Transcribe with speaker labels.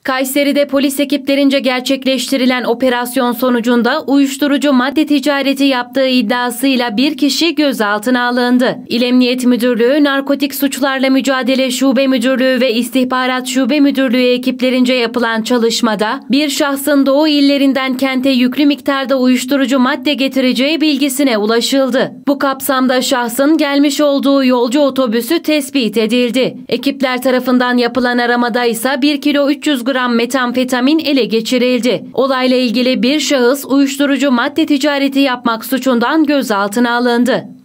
Speaker 1: Kayseri'de polis ekiplerince gerçekleştirilen operasyon sonucunda uyuşturucu madde ticareti yaptığı iddiasıyla bir kişi gözaltına alındı. İl Emniyet Müdürlüğü, Narkotik Suçlarla Mücadele Şube Müdürlüğü ve İstihbarat Şube Müdürlüğü ekiplerince yapılan çalışmada bir şahsın Doğu illerinden kente yüklü miktarda uyuşturucu madde getireceği bilgisine ulaşıldı. Bu kapsamda şahsın gelmiş olduğu yolcu otobüsü tespit edildi. Ekipler tarafından yapılan aramada ise 1 kilo 300 gram metamfetamin ele geçirildi. Olayla ilgili bir şahıs uyuşturucu madde ticareti yapmak suçundan gözaltına alındı.